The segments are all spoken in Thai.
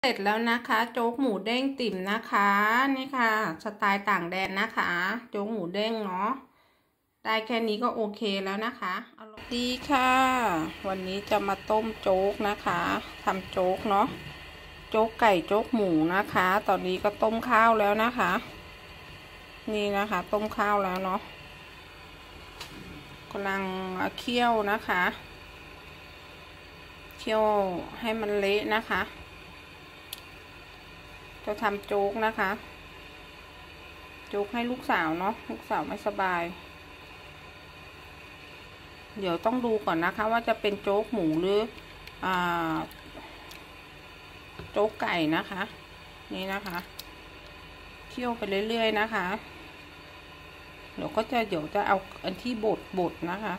เสร็จแล้วนะคะโจ๊กหมูเด้งติ่มนะคะนี่ค่ะสไตล์ต่างแดนนะคะโจ๊กหมูเด้งเนาะได้แค่นี้ก็โอเคแล้วนะคะดีค่ะวันนี้จะมาต้มโจ๊กนะคะทำโจ๊กเนาะโจ๊กไก่โจ๊กหมูนะคะตอนนี้ก็ต้มข้าวแล้วนะคะนี่นะคะต้มข้าวแล้วเนาะกำลังเคี่ยวนะคะเคี่ยวให้มันเละนะคะจะทำโจ๊กนะคะโจ๊กให้ลูกสาวเนาะลูกสาวไม่สบายเดี๋ยวต้องดูก่อนนะคะว่าจะเป็นโจ๊กหมูหรือโจ๊กไก่นะคะนี่นะคะเคี่ยวไปเรื่อยๆนะคะเดี๋ยวจะเอาอันที่บดนะคะ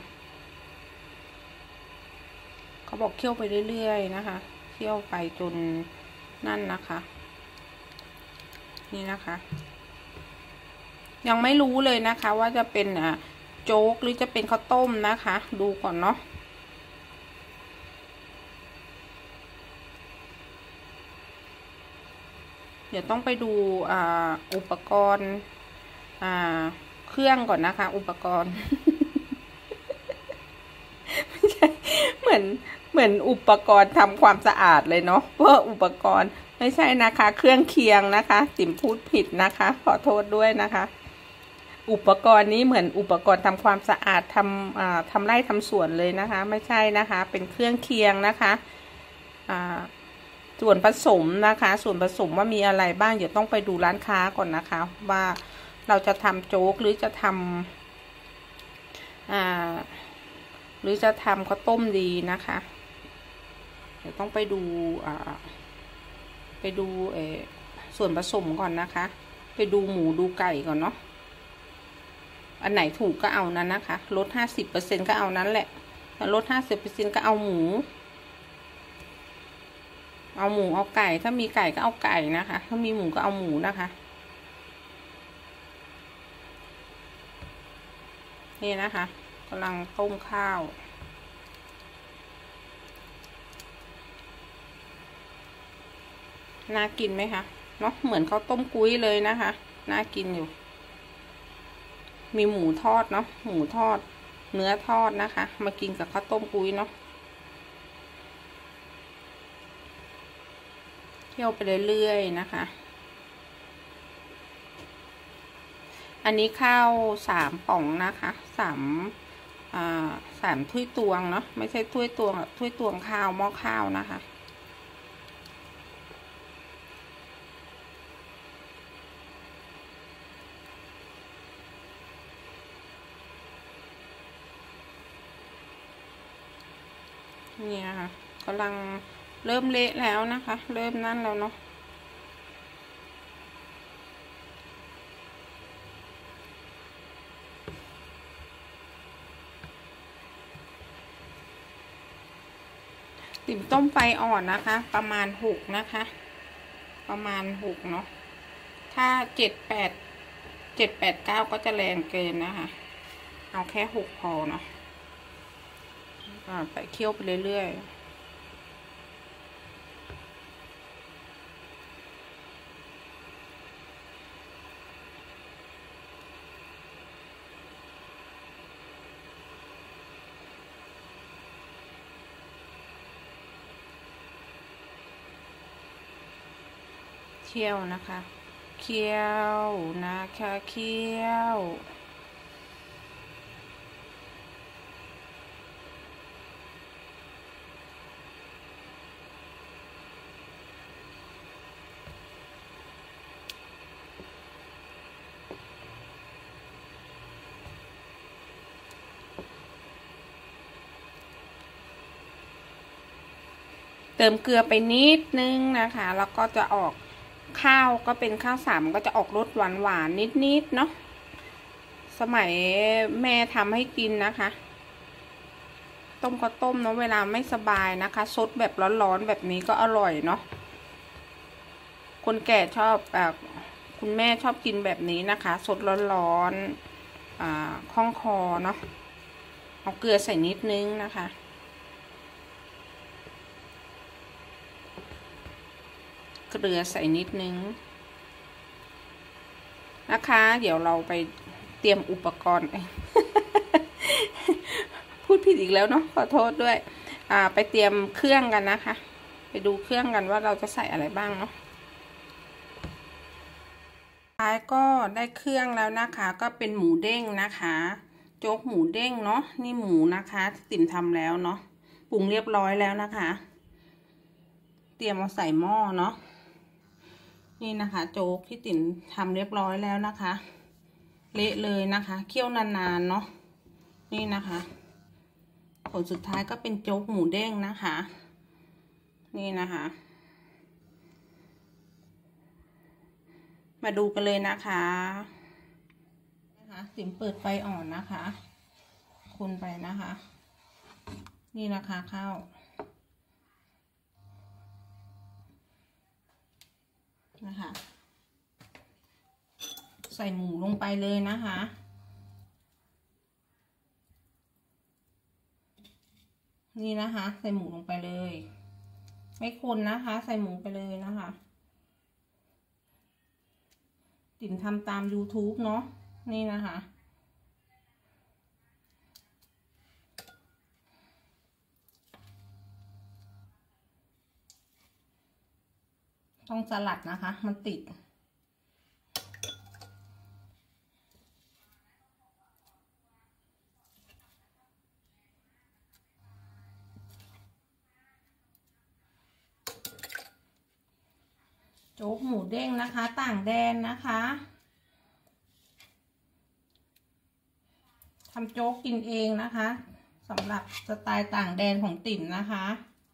เขาบอกเคี่ยวไปเรื่อยๆนะคะเคี่ยวไปจนนั่นนะคะนี่นะคะยังไม่รู้เลยนะคะว่าจะเป็นโจ๊กหรือจะเป็นข้าวต้มนะคะดูก่อนเนาะเดี๋ยวต้องไปดูอุปกรณ์เครื่องก่อนนะคะอุปกรณ์ ไม่ใช่เหมือนอุปกรณ์ทำความสะอาดเลยเนาะเพื่ออุปกรณ์ไม่ใช่นะคะเครื่องเคียงนะคะติ๋มพูดผิดนะคะขอโทษด้วยนะคะอุปกรณ์นี้เหมือนอุปกรณ์ทำความสะอาดทำไร่ทำสวนเลยนะคะไม่ใช่นะคะเป็นเครื่องเคียงนะคะส่วนผสมนะคะส่วนผสมว่ามีอะไรบ้างเดี๋ยวต้องไปดูร้านค้าก่อนนะคะว่าเราจะทำโจ๊กหรือจะทำข้าวต้มดีนะคะเดี๋ยวต้องไปดูส่วนผสมก่อนนะคะไปดูหมูดูไก่ก่อนเนาะอันไหนถูกก็เอานั้นนะคะลด50%ก็เอานั้นแหละแต่ลด50%ก็เอาหมูเอาไก่ถ้ามีไก่ก็เอาไก่นะคะถ้ามีหมูก็เอาหมูนะคะนี่นะคะกำลังต้มข้าวน่ากินไหมคะเนาะเหมือนข้าวต้มกุ้ยเลยนะคะน่ากินอยู่มีหมูทอดเนาะหมูทอดเนื้อทอดนะคะมากินกับข้าวต้มกุ้ยเนาะเคี่ยวไปเรื่อยๆนะคะอันนี้ข้าว3 ป่องนะคะ3 ถ้วยตวงเนาะไม่ใช่ถ้วยตวงข้าวหม้อข้าวนะคะนี่นะคะกำลังเริ่มเละแล้วนะคะเริ่มนั่นแล้วเนาะติ๋มต้มไฟอ่อนนะคะประมาณ6นะคะประมาณ6เนาะถ้า7 8 9ก็จะแรงเกินนะคะเอาแค่6พอเนาะไปเคี่ยวไปเรื่อยๆเคี่ยวนะคะเคี่ยวนะคะเคี่ยวเติมเกลือไปนิดนึงนะคะแล้วก็จะออกข้าวก็เป็นข้าวสามก็จะออกรสหวานนิดเนาะสมัยแม่ทำให้กินนะคะต้มข้าวต้มเนาะเวลาไม่สบายนะคะซดแบบร้อนๆแบบนี้ก็อร่อยเนาะคนแก่ชอบคุณแม่ชอบกินแบบนี้นะคะสดร้อนๆคล่องคอเนาะเอาเกลือใส่นิดนึงนะคะ พเกลือใส่นิดนึงนะคะ เดี๋ยวเราไปเตรียมอุปกรณ์ พูดผิดอีกแล้วเนาะขอโทษด้วยไปเตรียมเครื่องกันนะคะไปดูเครื่องกันว่าเราจะใส่อะไรบ้างเนาะท้ายก็ได้เครื่องแล้วนะคะก็เป็นหมูเด้งนะคะโจ๊กหมูเด้งเนาะนี่หมูนะคะติ๋มทำแล้วเนาะปรุงเรียบร้อยแล้วนะคะเตรียมมาใส่หม้อเนาะนี่นะคะโจ๊กที่ติ๋มทำเรียบร้อยแล้วนะคะเละเลยนะคะเคี่ยวนานๆเนาะนี่นะคะผลสุดท้ายก็เป็นโจ๊กหมูเด้งนะคะนี่นะคะมาดูกันเลยนะคะติ๋มเปิดไฟอ่อนนะคะคนไปนะคะนี่นะคะข้าวนะคะใส่หมูลงไปเลยนะคะนี่นะคะใส่หมูลงไปเลยไม่คนนะคะใส่หมูไปเลยนะคะติ๋มทำตาม YouTube เนาะนี่นะคะต้องสลัดนะคะมันติดโจ๊กหมูเด้งนะคะต่างแดนนะคะทำโจ๊กกินเองนะคะสำหรับสไตล์ต่างแดนของติ๋มนะคะ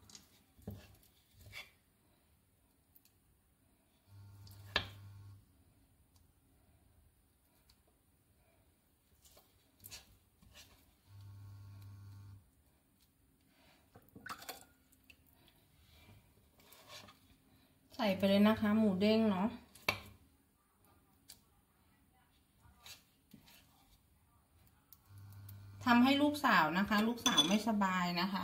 ใส่ไปเลยนะคะหมูเด้งเนาะทำให้ลูกสาวนะคะลูกสาวไม่สบายนะคะ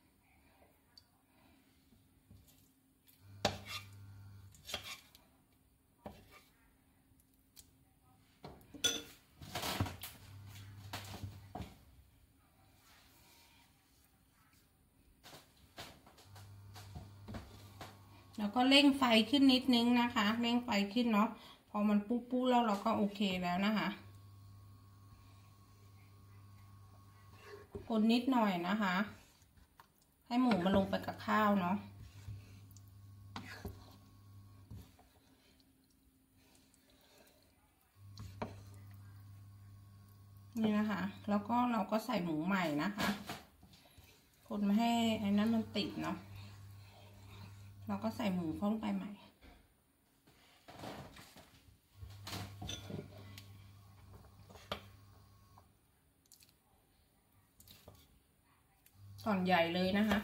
แล้วก็เร่งไฟขึ้นนิดนึงนะคะเร่งไฟขึ้นเนาะพอมันปุ๊บๆแล้วเราก็โอเคแล้วนะคะคนนิดหน่อยนะคะให้หมูมาลงไปกับข้าวเนาะนี่นะคะแล้วก็เราก็ใส่หมูใหม่นะคะคนไม่ให้ไอ้นั้นมันติดเนาะเราก็ใส่หมูเข้าไปใหม่ก่อนใหญ่เลยนะคะ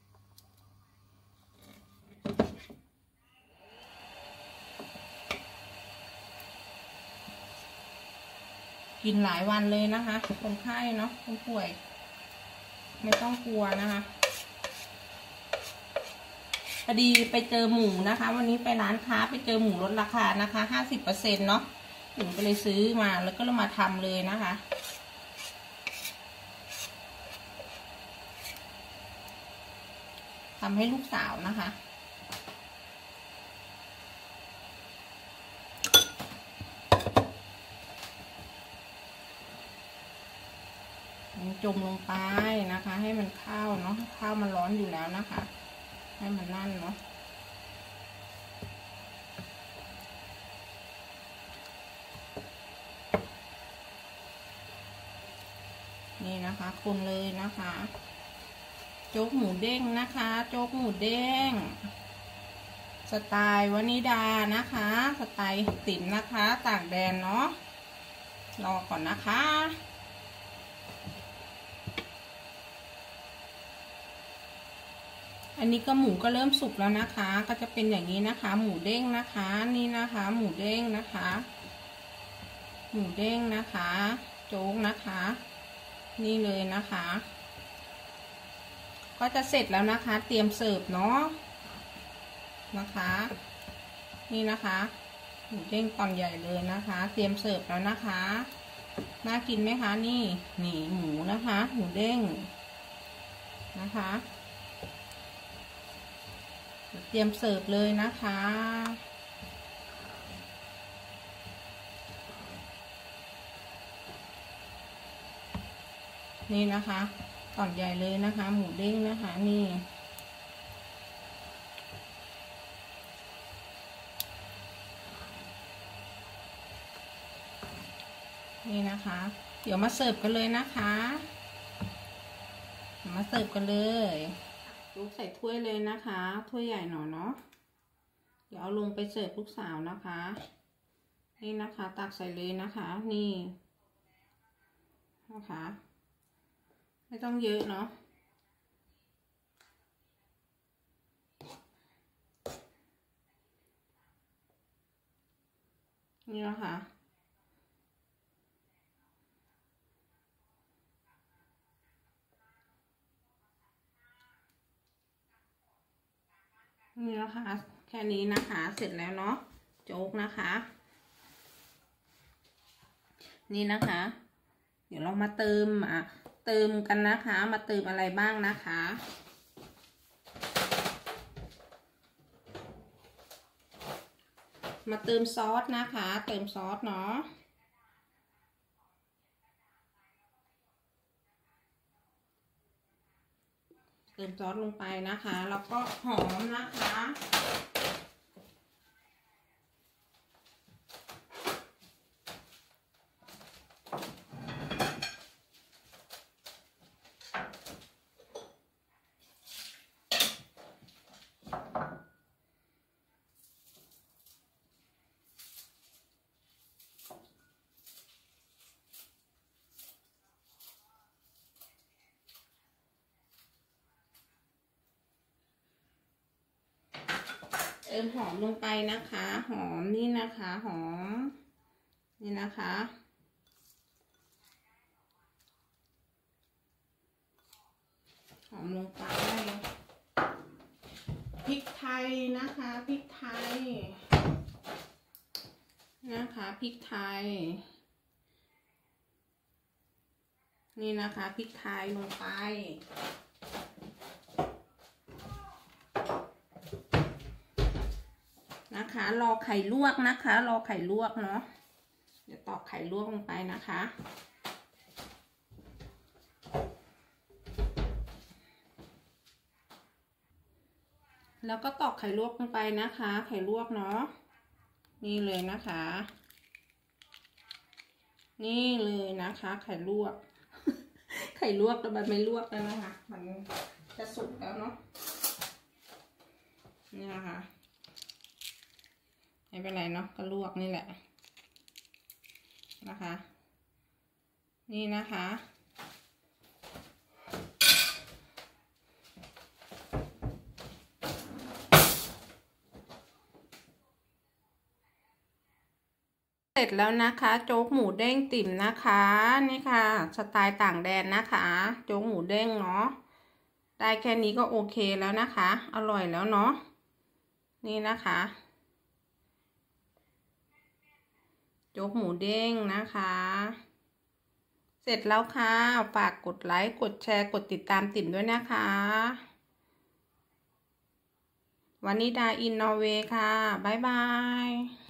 กินหลายวันเลยนะคะคนไข้เนาะคนป่วยไม่ต้องกลัวนะคะพอดีไปเจอหมูนะคะวันนี้ไปร้านค้าไปเจอหมูลดราคานะคะ50%เนาะถึงไปเลยซื้อมาแล้วก็เรามาทำเลยนะคะทำให้ลูกสาวนะคะจมลงไปนะคะให้มันข้าวเนาะข้าวมันร้อนอยู่แล้วนะคะให้มันนั่นเนาะนี่นะคะคนเลยนะคะโจ๊กหมูเด้งนะคะโจ๊กหมูเด้งสไตล์วนิดานะคะสไตล์ติ๋มนะคะต่างแดนเนาะรอก่อนนะคะอันนี้ก็หมูก็เริ่มสุกแล้วนะคะก็จะเป็นอย่างนี้นะคะหมูเด้งนะคะนี่นะคะหมูเด้งนะคะหมูเด้งนะคะโจ๊กนะคะนี่เลยนะคะก็จะเสร็จแล้วนะคะเตรียมเสิร์ฟเนาะนะคะนี่นะคะหมูเด้งตอนใหญ่เลยนะคะ เตรียมเสิร์ฟแล้วนะคะน่ากินไหมคะนี่หมูนะคะหมูเด้งนะคะเตรียมเสิร์ฟเลยนะคะนี่นะคะตอนใหญ่เลยนะคะหมูเด้งนะคะนี่นะคะ เดี๋ยวมาเสิร์ฟกันเลยนะคะมาเสิร์ฟกันเลยลูกใส่ถ้วยเลยนะคะถ้วยใหญ่หน่อยเนาะเดี๋ยวเอาลงไปเสิร์ฟลูกสาวนะคะนี่นะคะตักใส่เลยนะคะนี่นะคะไม่ต้องเยอะเนาะนี่นะคะนี่นะคะแค่นี้นะคะเสร็จแล้วเนาะโจ๊กนะคะนี่นะคะเดี๋ยวเรามาเติมกันนะคะมาเติมอะไรบ้างนะคะมาเติมซอสนะคะเติมซอสเนาะเติมซอสลงไปนะคะแล้วก็หอมนะคะเติมหอมลงไปนะคะหอมนี่นะคะหอมนี่นะคะหอมลงไปพริกไทยนะคะพริกไทยนะคะพริกไทยนี่นะคะพริกไทยลงไปนะคะรอไข่ลวกนะคะรอไข่ลวกเนาะเดี๋ยวตอกไข่ลวกลงไปนะคะแล้วก็ตอกไข่ลวกลงไปนะคะไข่ลวกเนาะนี่เลยนะคะนี่เลยนะคะไข่ลวก ไข่ลวกแต่มันไม่ลวกแล้วนะคะมันจะสุกแล้วเนาะนี่นะคะไม่เป็นไรเนาะก็ลวกนี่แหละนะคะนี่นะคะเสร็จแล้วนะคะโจ๊กหมูเด้งติ่มนะคะนี่ค่ะสไตล์ต่างแดนนะคะโจ๊กหมูเด้งเนาะได้แค่นี้ก็โอเคแล้วนะคะอร่อยแล้วเนาะนี่นะคะโจ๊กหมูเด้งนะคะเสร็จแล้วค่ะฝากกดไลค์กดแชร์กดติดตามติ่มด้วยนะคะวานิดาอินนอร์เวย์ค่ะบ๊ายบาย